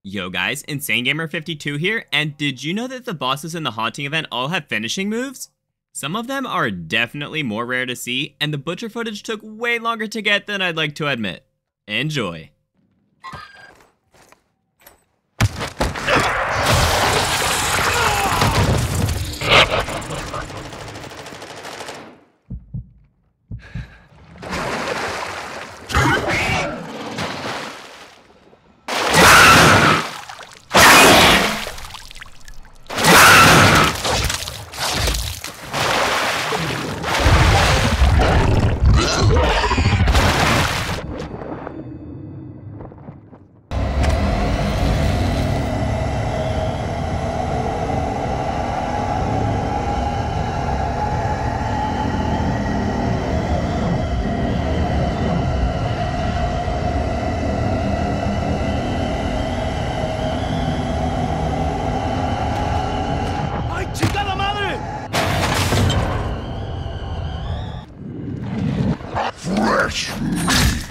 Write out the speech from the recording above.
Yo guys, InsaneGamer52 here, and did you know that the bosses in the Haunting event all have finishing moves? Some of them are definitely more rare to see, and the butcher footage took way longer to get than I'd like to admit. Enjoy. Fresh meat!